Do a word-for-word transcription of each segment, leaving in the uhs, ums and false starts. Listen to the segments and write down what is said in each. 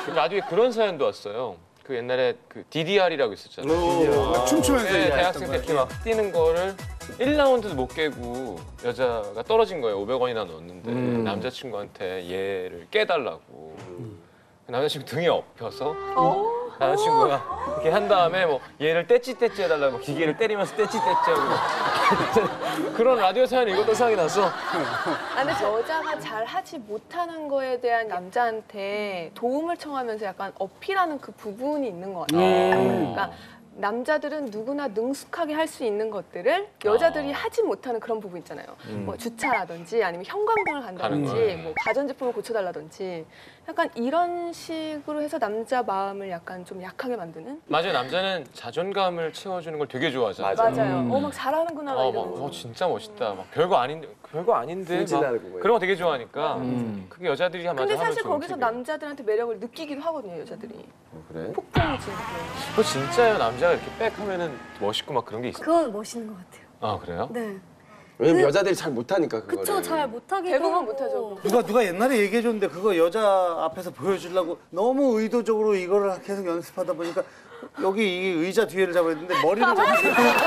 라디오에 그런 사연도 왔어요. 그 옛날에 그 디디알이라고 있었잖아요. 아, 춤추면서 네, 대학생 때 이렇게 막 뛰는 거를 일 라운드도 못 깨고 여자가 떨어진 거예요. 오백 원이나 넣었는데 음. 남자친구한테 얘를 깨달라고. 음. 남자친구 등에 엎혀서 어? 남자친구가 이렇게 한 다음에 뭐 얘를 떼찌떼찌 해달라고 뭐 기계를 때리면서 떼찌떼찌 하고 그런 라디오 사연 이것도 생각이 났어. 아, 근데 여자가 잘 하지 못하는 거에 대한 남자한테 도움을 청하면서 약간 어필하는 그 부분이 있는 것 같아요. 음. 그러니까 남자들은 누구나 능숙하게 할 수 있는 것들을 여자들이 아. 하지 못하는 그런 부분 있잖아요. 음. 뭐 주차라든지 아니면 형광등을 간다든지 뭐 가전제품을 고쳐달라든지 약간 이런 식으로 해서 남자 마음을 약간 좀 약하게 만드는? 맞아요. 남자는 자존감을 채워주는 걸 되게 좋아하잖아요. 맞아요. 음. 어, 막 잘하는구나. 어, 이러면서. 막, 어, 진짜 멋있다. 막 별거 아닌데, 별거 아닌데. 막 그런 거 되게 좋아하니까. 음. 그게 여자들이 한 근데 사실 거기서 남자들한테 매력을 느끼기도 하거든요, 여자들이. 어, 그래? 폭풍이 지는 그거 진짜요? 남자가 이렇게 빽 하면은 멋있고 막 그런 게 있어요? 그건 멋있는 것 같아요. 아, 그래요? 네. 왜냐면 그, 여자들이 잘 못하니까 그거를. 그쵸, 잘 못하기도 대부분 하고. 못하죠. 누가 누가 옛날에 얘기해줬는데 그거 여자 앞에서 보여주려고 너무 의도적으로 이거를 계속 연습하다 보니까 여기 이 의자 뒤에를 잡아야 되는데 머리를 잡고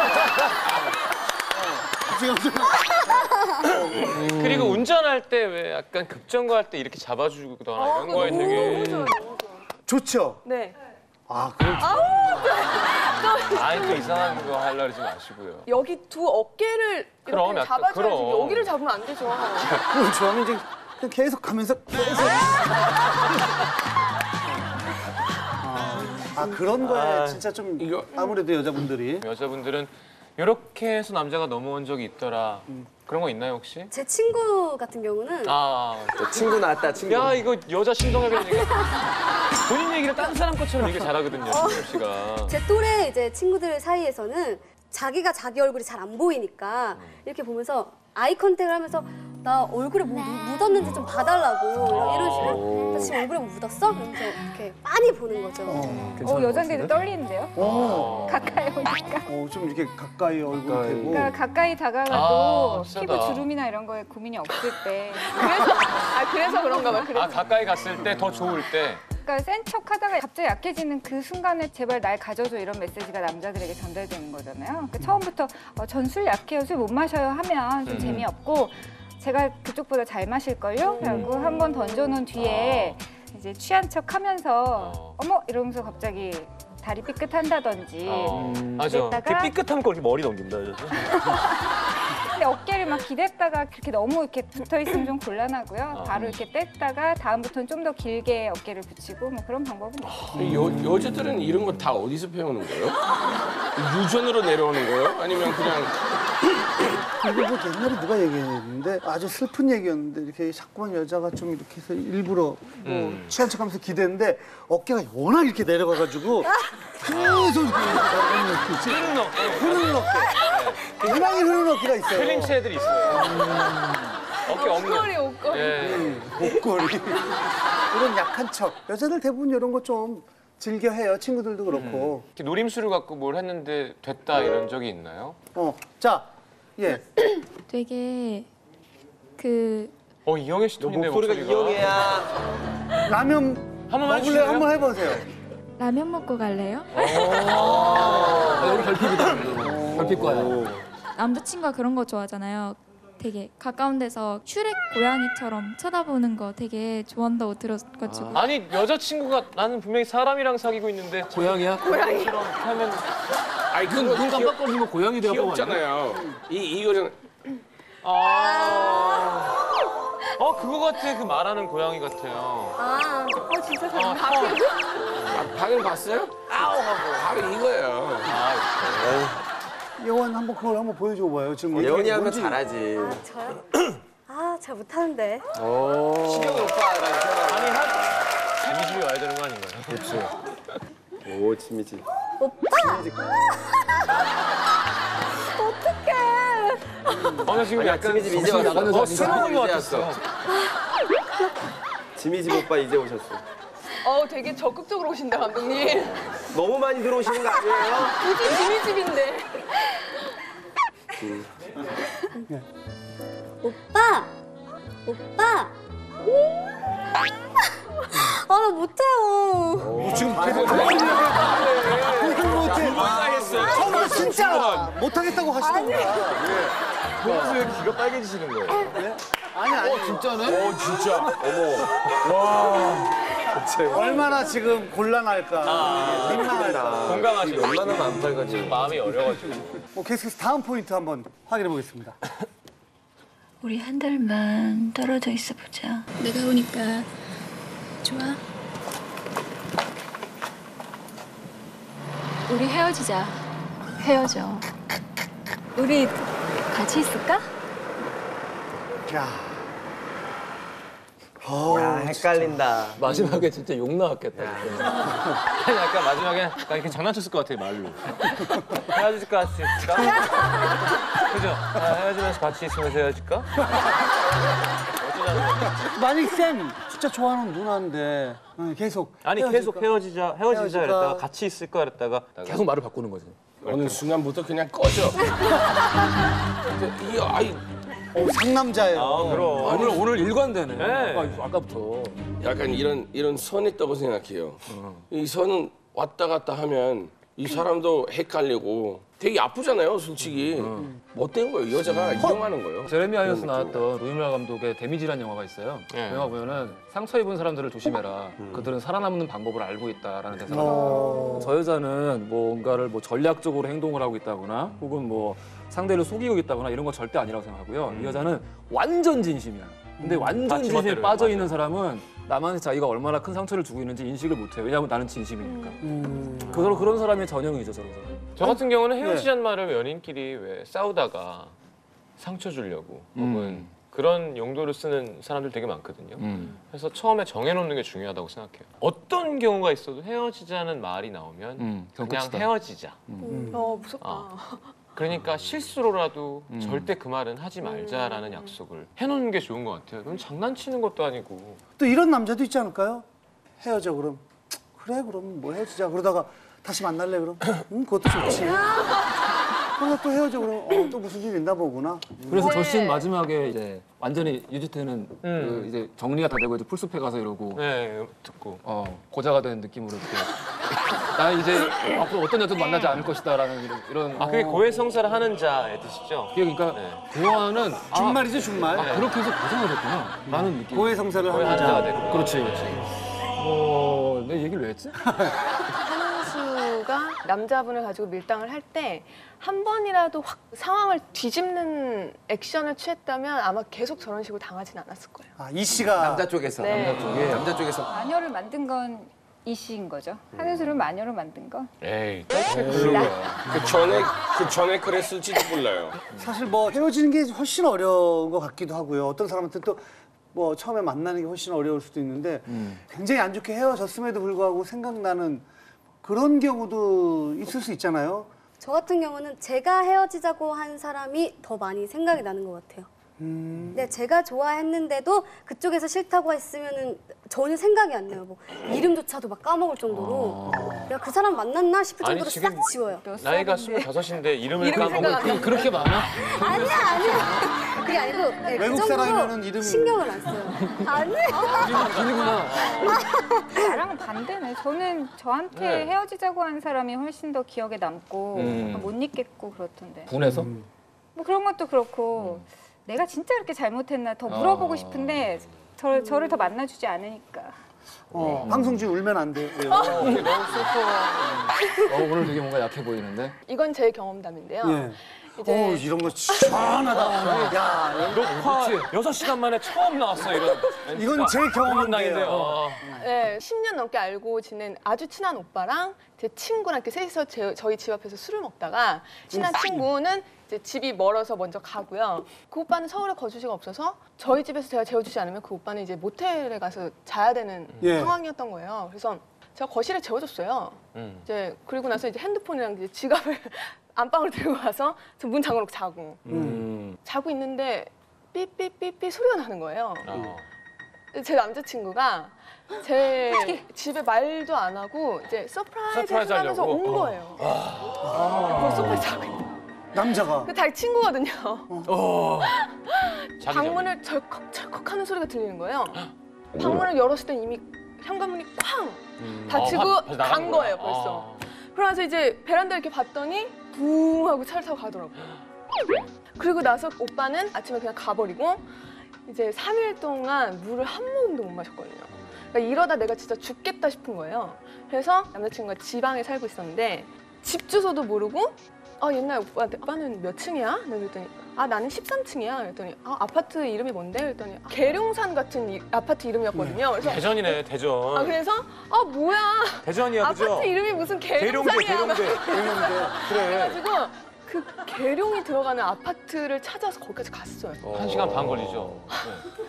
지금 음. 그리고 운전할 때 왜 약간 급정거할 때 이렇게 잡아주거나 어, 이런 거에 되게 좋죠? 네. 아, 그럼 아니 또 이상한 거 하려고 그러지 마시고요. 여기 두 어깨를 이렇게 그럼, 약간, 잡아줘야지 그럼. 여기를 잡으면 안 되죠. 그걸 좋아하면 이제 그냥 계속 가면서 계속 아, 아 그런 거에 아, 진짜 좀 이거 아무래도 여자분들이 여자분들은 이렇게 해서 남자가 넘어온 적이 있더라. 음. 그런 거 있나요 혹시? 제 친구 같은 경우는 아, 친구 나왔다, 친구. 야 이거 여자 신동엽이라는 얘기 본인 얘기를 딴 사람 것처럼 얘기 잘하거든요, 신동엽 씨가. 제 또래 이제 친구들 사이에서는 자기가 자기 얼굴이 잘 안 보이니까 이렇게 보면서 아이 컨택을 하면서 나 얼굴에 뭐 묻었는지 좀 봐달라고 이런 식으로 나 지금 얼굴에 뭐 묻었어? 이러면서 이렇게 빤히 보는 거죠. 어, 여잔데도 떨리는데요? 어, 가까이 오니까. 어, 좀 이렇게 가까이 얼굴 가까이. 대고 그러니까 가까이 다가가도 아, 비싸다. 피부 주름이나 이런 거에 고민이 없을 때. 그래서 아 그래서 그런가 봐. 그래서. 아 가까이 갔을 때 더 좋을 때. 그러니까 센 척하다가 갑자기 약해지는 그 순간에 제발 날 가져줘 이런 메시지가 남자들에게 전달되는 거잖아요. 그러니까 처음부터 어, 전 술 약해요, 술 못 마셔요 하면 좀 음. 재미없고 제가 그쪽보다 잘 마실걸요? 라고 음. 한 번 던져놓은 뒤에 아. 이제 취한 척 하면서 어. 어머 이러면서 갑자기 다리 삐끗한다든지 어. 맞아. 그랬다가 이렇게 삐끗하면 그렇게 머리 넘긴다. 근데 어깨를 막 기댔다가 그렇게 너무 이렇게 붙어 있으면 좀 곤란하고요. 어. 바로 이렇게 뗐다가 다음부터는 좀 더 길게 어깨를 붙이고 뭐 그런 방법은 있어요. 여, 여자들은 이런 거 다 어디서 배우는 거예요? 유전으로 내려오는 거예요? 아니면 그냥 이거 뭐 옛날에 누가 얘기했는데 아주 슬픈 얘기였는데 이렇게 자꾸만 여자가 좀 이렇게 해서 일부러 뭐 음. 취한 척하면서 기대는데 어깨가 워낙 이렇게 내려가가지고 계속 이렇게 흐르는 어깨. 흐르는 어깨 굉장히 흐르는 어깨가 있어요. 클린치 애들이 있어요. 어깨 없는. 옷걸이 옷걸이. 예. 목걸이 이런 약한 척 여자들 대부분 이런 거 좀 즐겨 해요. 친구들도 그렇고. 이렇게 노림수를 갖고 뭘 했는데 됐다 이런 적이 있나요? 어, 자, 예. 되게 그 어 이영애 씨 톤인데 목소리가 이영애야. 라면 한번 먹을래? 해주실래요? 한번 해보세요. 라면 먹고 갈래요? 아, 여기 결핍이다. 결핍과야. 남자친구가 그런 거 좋아하잖아요. 되게 가까운 데서 슈렉 고양이처럼 쳐다보는 거 되게 좋아한다고 들었가지고. 아니 여자친구가 나는 분명히 사람이랑 사귀고 있는데 고양이야? 고양이처럼 하면 아니 눈, 눈 깜빡거리면 고양이 되고 귀엽잖아요. 이 이거는 아. 어 그거 같아. 그 말하는 고양이 같아요. 아, 어 진짜 어, 잘. 아, 방금 봤어요? 아우 하고 바로 이거예요. 아, 예원 한번 그걸 한번 보여줘 봐요. 지금 예원이 하면 뭔지. 잘하지. 아 저요? 아, 잘 못하는데. 오. 시경 오빠라는 생각. 아니 한 재미집이 와야 되는 거 아닌가요? 그렇죠. 오, 지미지. 오빠! 어, 나 지금 아니, 약간 지미집 이제 와서 나가는 어, 사람이 술 먹은 것 이제 같았어. 왔어. 지미집 오빠 이제 오셨어. 어 되게 적극적으로 오신다 감독님. 너무 많이 들어오시는 거 아니에요? 굳이 지미 집인데. 오빠! 오빠! 아, 나 못해요. 지금 계속 못해. 못해. 못하겠어요. 처음에 진짜 못하겠다고 하시던가. 보면서 왜 귀가 빨개지시는 거예요? 아니 아니. 어 진짜. 어머. 얼마나 지금 곤란할까. 민망할까. 건강하시고 얼마나 안 빨가지. 마음이 어려가지고. 뭐 계속해서 다음 포인트 한번 확인해 보겠습니다. 우리 한 달만 떨어져 있어 보자. 내가 오니까 좋아? 우리 헤어지자. 헤어져. 우리 같이 있을까? 야. 야, 헷갈린다. 마지막에 진짜 욕 나왔겠다. 아니 아까 마지막에 나 이렇게 장난쳤을 것 같아 말로. 헤어질까 같이 있을까? 그죠? 아, 헤어지면서 같이 있으면서 헤어질까? 어쩌자는 거지? 만약 쌤 진짜 좋아하는 누나인데 응, 계속 아니 헤어질까? 계속 헤어지자 헤어지자 헤어질까? 그랬다가 같이 있을까 그랬다가 계속 말을 바꾸는 거지. 어느 순간부터 그냥 꺼져. 근데 이 아이 어, 상남자예요. 아 그럼 오늘 오늘 일관되네. 네. 아까, 아까부터. 약간 이런 이런 선이 있다고 생각해요. 이 선은 왔다 갔다 하면 이 사람도 헷갈리고 되게 아프잖아요, 솔직히. 못된 거예요, 여자가 이용하는 거예요. 제레미 아이언스 그런 나왔던 루이밀라 감독의 데미지라는 영화가 있어요. 네. 그 영화 보면은 상처 입은 사람들을 조심해라. 그들은 살아남는 방법을 알고 있다라는 대사가 어. 나와요. 저 여자는 뭔가를 뭐 전략적으로 행동을 하고 있다거나 혹은 뭐 상대를 속이고 있다거나 이런 거 절대 아니라고 생각하고요. 이 여자는 완전 진심이야. 근데 완전 진심에 마치멋대로요. 빠져 있는 맞아요. 사람은 남한테 자기가 얼마나 큰 상처를 주고 있는지 인식을 못해요. 왜냐하면 나는 진심이니까. 음. 그런 그런 사람의 전형이죠, 저런 사람. 저 같은 경우는 헤어지자는 말을 연인끼리 왜 싸우다가 상처 주려고 혹은 그런 용도를 쓰는 사람들 되게 많거든요. 음. 그래서 처음에 정해놓는 게 중요하다고 생각해요. 어떤 경우가 있어도 헤어지자는 말이 나오면 음, 그건 그냥 끝이다. 헤어지자. 어 무섭다. 어. 그러니까 실수로라도 음. 절대 그 말은 하지 말자라는 약속을 해놓는 게 좋은 것 같아요. 그럼 장난치는 것도 아니고. 또 이런 남자도 있지 않을까요? 헤어져 그럼 그래 그럼 뭐 헤어지자 그러다가 다시 만날래 그럼 응 그것도 좋지. 그러다 또 헤어져 그럼 어, 또 무슨 일 있나 보구나. 그래서 네. 저씬 마지막에 이제 완전히 유지태는 음. 그 이제 정리가 다 되고 이제 풀숲에 가서 이러고 네, 듣고. 어 고자가 된 느낌으로 이렇게 나 이제 앞으로 어떤 여자도 만나지 않을 것이다라는 이런, 이런 아, 그게 고해성사를 하는 자의 뜻이죠? 그러니까 네. 고아는 아, 준말이죠 준말. 아, 그렇게 해서 고생을 했구나 라는 느낌. 고해성사를 하는 고해한 자가 자. 되고. 그렇지. 어, 내 얘기를 왜 했지? 한은수가 남자분을 가지고 밀당을 할 때 한 번이라도 확 상황을 뒤집는 액션을 취했다면 아마 계속 저런 식으로 당하진 않았을 거예요. 아, 이 씨가 남자 쪽에서. 네. 남자 쪽에. 남자 쪽에서. 마녀를 만든 건 이 씨인 거죠. 한은수를 마녀로 만든 건. 에이, 그런 거야. 그 전에 그 전에 그랬을지도 몰라요. 사실 뭐 헤어지는 게 훨씬 어려운 것 같기도 하고요. 어떤 사람한테 또 뭐 처음에 만나는 게 훨씬 어려울 수도 있는데 굉장히 안 좋게 헤어졌음에도 불구하고 생각나는 그런 경우도 있을 수 있잖아요. 저 같은 경우는 제가 헤어지자고 한 사람이 더 많이 생각이 나는 것 같아요. 음. 근데 제가 좋아했는데도 그쪽에서 싫다고 했으면은 전혀 생각이 안 나요. 뭐 이름조차도 막 까먹을 정도로 내가 그 사람 만났나 싶을 아니, 정도로 지금 싹 지워요. 몇 나이가 살인데. 스물다섯인데 이름을 이름이 생각 안 까먹을 나. 그렇게 많아? 아니야 아니야. 그게 아니고 네, 그 외국 정도로 사람이면은 이름이- 신경을 안 써요. 아니야. 아니구나. 나랑은 반대네. 저는 저한테 네. 헤어지자고 한 사람이 훨씬 더 기억에 남고 음. 약간 못 잊겠고 그렇던데. 분해서? 뭐 그런 것도 그렇고 내가 진짜 그렇게 잘못했나 더 물어보고 어. 싶은데 저, 저를 더 만나주지 않으니까. 어, 방송 중에 울면 안 돼요. 어, 오늘 되게 뭔가 약해 보이는데? 이건 제 경험담인데요. 예. 이제 어, 이런 거 시원하다. 야, 녹화 여섯 시간 만에 처음 나왔어 이런. 이건 제 경험인데요. 어. 네, 십 년 넘게 알고 지낸 아주 친한 오빠랑 제 친구랑 이렇게 셋이서 제, 저희 집 앞에서 술을 먹다가 친한 친구는 이제 집이 멀어서 먼저 가고요. 그 오빠는 서울에 거주지가 없어서 저희 집에서 제가 재워주지 않으면 그 오빠는 이제 모텔에 가서 자야 되는 예. 상황이었던 거예요. 그래서 제가 거실에 재워줬어요. 음. 이제 그리고 나서 이제 핸드폰이랑 이제 지갑을 안방으로 들고 가서 저 문 잠궈놓고 자고 음. 자고 있는데 삐삐삐삐 소리가 나는 거예요. 어. 제 남자친구가 제 집에 말도 안 하고 이제 서프라이즈 서프라이즈 하면서 하려고? 온 거예요. 거기 소파에 자고 있는. 남자가. 그 자기 친구거든요. 자기 방문을 철컥철컥 하는 소리가 들리는 거예요. 방문을 열었을 땐 이미 현관문이 쾅 음. 닫히고 아, 바- 나간 간 거야? 거예요 벌써. 아. 그러면서 이제 베란다 이렇게 봤더니 붕 하고 차를 타고 가더라고요. 그리고 나서 오빠는 아침에 그냥 가버리고 이제 삼 일 동안 물을 한 모금도 못 마셨거든요. 그러니까 이러다 내가 진짜 죽겠다 싶은 거예요. 그래서 남자친구가 지방에 살고 있었는데 집 주소도 모르고 아 옛날 오빠한테 오빠는 몇 층이야? 내가 그랬더니 아 나는 십삼 층이야. 그랬더니 아 아파트 이름이 뭔데? 그랬더니 아, 계룡산 같은 이, 아파트 이름이었거든요. 그래서 대전이네 대전. 아 그래서 아 뭐야 대전이야 그죠? 아파트 이름이 무슨 계룡대 계룡산이야. 계룡대 계룡대. 그래. 그래가지고 그 계룡이 들어가는 아파트를 찾아서 거기까지 갔어요. 한 시간 반 걸리죠. 네.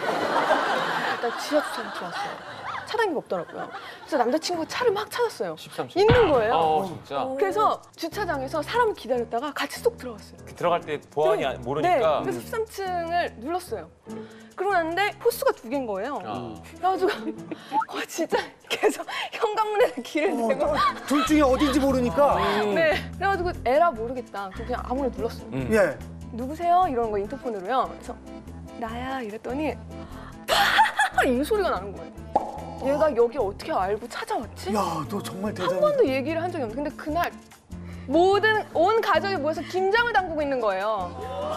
일단 지하 주차장 들어왔어요. 차량이 없더라고요. 그래서 남자친구가 차를 막 찾았어요. 십삼 층. 있는 거예요. 아 진짜. 그래서 주차장에서 사람을 기다렸다가 같이 쏙 들어갔어요. 들어갈 때 보안이 네. 안- 모르니까. 네. 그래서 십삼 층을 눌렀어요. 그러고 났는데 포스가 두 개인 거예요. 아. 그래가지고 어, 진짜 계속 현관문에다 길을 어, 대고 둘 중에 어딘지 모르니까. 네. 그래가지고 에라 모르겠다. 그냥 아무나 눌렀어요. 음. 예. 누구세요? 이러는 거 인터폰으로요. 그래서 나야 이랬더니 이 소리가 나는 거예요. 얘가 여기 어떻게 알고 찾아왔지? 야, 너 정말 한 대단해. 번도 얘기를 한 적이 없는데 근데 그날 모든 온 가족이 모여서 김장을 담그고 있는 거예요.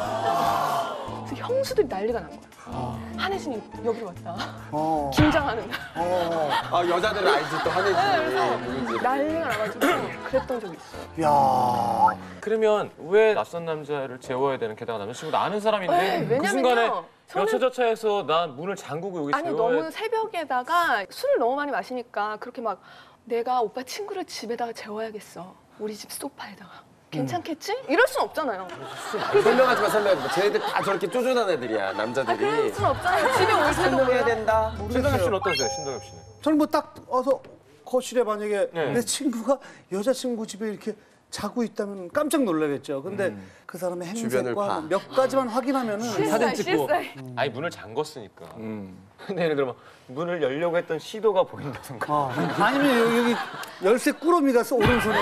그래서 형수들이 난리가 난 거예요. 한혜진이 여기로 왔다. 어. 김장하는 날. 어. 아 여자들은 알지 또 네, 그래서 하는지. 난리가 나가지고 그랬던 적이 있어요. 야. 그러면 왜 낯선 남자를 재워야 되는? 게다가 남자친구도 아는 사람인데 네, 그 왜냐면요, 순간에 저는- 여차저차해서 나 문을 잠그고 여기 아니 재워야 너무 새벽에다가 술을 너무 많이 마시니까 그렇게 막 내가 오빠 친구를 집에다가 재워야겠어. 우리 집 소파에다가. 괜찮겠지? 이럴 순 없잖아요. 설명하지 마 설명하지 마. 쟤네들 다 저렇게 쪼잔한 애들이야 아, 남자들이. 그럴 순 없잖아요. 집에 올 때도 설명해야 몰라. 된다. 신동엽 씨는 어떠세요? 신동엽 씨는? 저는 뭐 딱 어서 거실에 만약에 네. 내 친구가 여자친구 집에 이렇게 자고 있다면 깜짝 놀라겠죠. 근데 그 사람의 주변을 행색과 봐. 몇 가지만 확인하면은 실사이, 실사이. 아니 문을 잠궜으니까. 음. 근데 예를 들어 막 문을 열려고 했던 시도가 보인다던가. 어. 아니면 여기, 여기 열쇠 꾸러미가 써 오른손에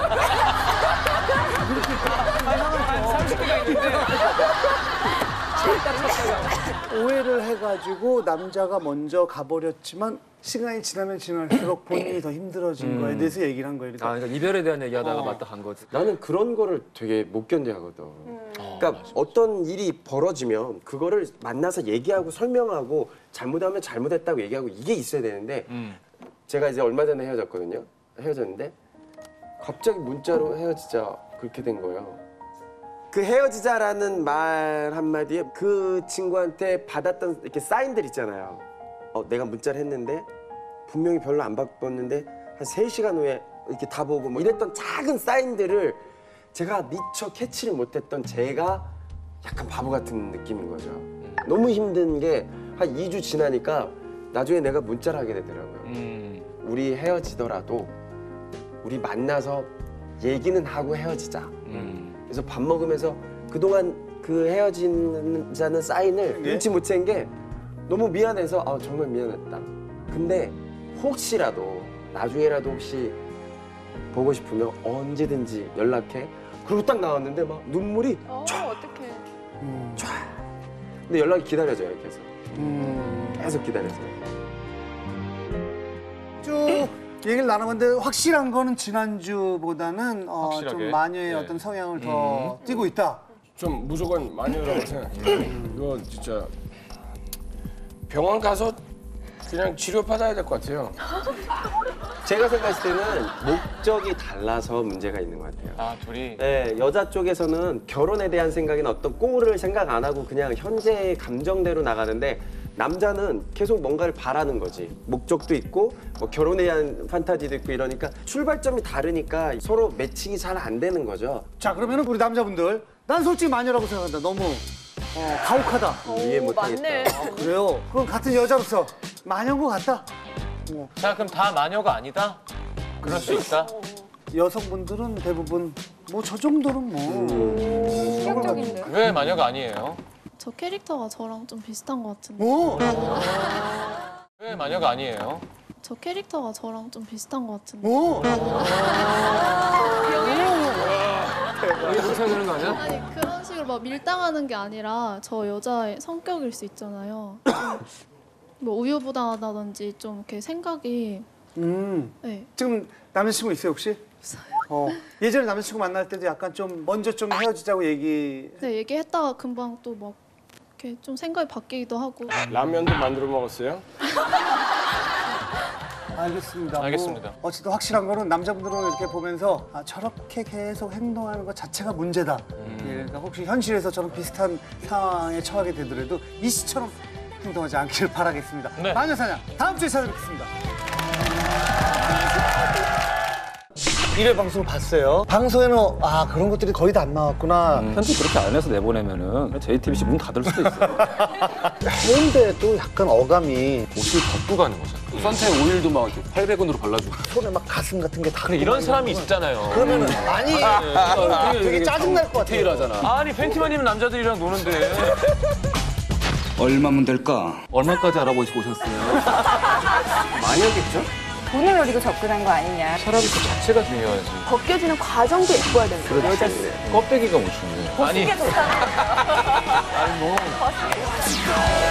오해를 해가지고 남자가 먼저 가버렸지만 시간이 지나면 지날수록 본인이 더 힘들어진 거에 대해서 얘기를 한 거예요. 아, 그러니까 그러니까 이별에 대한 얘기하다가 어. 맞다 간 거지. 나는 그런 거를 되게 못 견뎌하거든. 음. 그러니까 어떤 일이 벌어지면 그거를 만나서 얘기하고 설명하고 잘못하면 잘못했다고 얘기하고 이게 있어야 되는데 음. 제가 이제 얼마 전에 헤어졌거든요. 헤어졌는데 갑자기 문자로 헤어지자 그렇게 된 거예요. 그 헤어지자라는 말 한마디에 그 친구한테 받았던 이렇게 사인들 있잖아요. 어, 내가 문자를 했는데 분명히 별로 안 바빴는데 한 세 시간 후에 이렇게 다 보고 뭐 이랬던 작은 사인들을 제가 미처 캐치를 못했던 제가 약간 바보 같은 느낌인 거죠. 너무 힘든 게 한 이 주 지나니까 나중에 내가 문자를 하게 되더라고요. 음. 우리 헤어지더라도 우리 만나서 얘기는 하고 헤어지자. 음. 그래서 밥 먹으면서 그동안 그 헤어지자는 사인을 네. 눈치 못 챈 게 너무 미안해서 아 정말 미안했다. 근데 혹시라도 나중에라도 혹시 보고 싶으면 언제든지 연락해. 그리고 딱 나왔는데 막 눈물이 어, 어떡해. 근데 연락이 기다려져요 계속. 음. 계속 기다려져요. 쭉 얘기를 나눠봤는데 확실한 거는 지난주보다는 어, 확실하게? 좀 마녀의 네. 어떤 성향을 더 띠고 있다. 좀 무조건 마녀라고 생각해요. 이거 진짜 병원 가서 그냥 치료 받아야 될 것 같아요. 제가 생각했을 때는 목적이 달라서 문제가 있는 것 같아요. 아 둘이. 네, 여자 쪽에서는 결혼에 대한 생각이나 어떤 꼴을 생각 안 하고 그냥 현재의 감정대로 나가는데 남자는 계속 뭔가를 바라는 거지. 목적도 있고 뭐 결혼에 대한 판타지도 있고 이러니까 출발점이 다르니까 서로 매칭이 잘 안 되는 거죠. 자, 그러면 우리 남자분들 난 솔직히 마녀라고 생각한다. 너무 어, 가혹하다. 이해 오, 못하겠다. 맞네. 아, 그래요? 그럼 같은 여자로서 마녀인 것 같다. 자 그럼 다 마녀가 아니다? 그럴 수 있다? 여성분들은 대부분 뭐 저 정도는 뭐. 충격적인데. 왜 마녀가 아니에요? 저 캐릭터가 저랑 좀 비슷한 것 같은데. 뭐? 왜 마녀가 아니에요? 저 캐릭터가 저랑 좀 비슷한 것 같은데. 뭐? 이게 그렇게 되는 거 아니야? 아니 그런 식으로 막 밀당하는 게 아니라 저 여자의 성격일 수 있잖아요. 좀 뭐 우유부단하다든지 좀 이렇게 생각이 음. 네. 지금 남자친구 있어요 혹시? 어. 예전에 남자친구 만날 때도 약간 좀 먼저 좀 헤어지자고 얘기. 네, 얘기했다가 금방 또 막 이렇게 좀 생각이 바뀌기도 하고. 라면도 만들어 먹었어요? 알겠습니다. 알겠습니다. 뭐 어쨌든 확실한 거는 남자분들은 이렇게 보면서 아, 저렇게 계속 행동하는 것 자체가 문제다. 음. 예, 그러니까 혹시 현실에서 저런 비슷한 상황에 처하게 되더라도 이 씨처럼 행동하지 않기를 바라겠습니다. 네. 마녀사냥 다음 주에 찾아뵙겠습니다. 일 회 방송 봤어요. 방송에는 아 그런 것들이 거의 다 안 나왔구나. 편집 그렇게 안 해서 내보내면은 제이티비씨 문 닫을 수도 있어요. 그런데도 약간 어감이 옷을 벗고 가는 거잖아. 선택 오일도 막 이렇게 팔백 원으로 발라주고. 손에 막 가슴 같은 게 다. 그래, 이런 사람이 있잖아요. 그러면은 아니 되게 짜증 날 것 같아요. 디테일하잖아. 아니 팬티만 입는 남자들이랑 노는데. 얼마면 될까? 얼마까지 알아보시고 오셨어요? 마녀겠죠? 돈을 노리고 접근한 거 아니냐. 사람이 그 자체가 중요하지. 벗겨지는 과정도 예뻐야 되는 거예요. 여자 껍데기가 뭐 중요해. 아니. 좋다는 아니 뭐.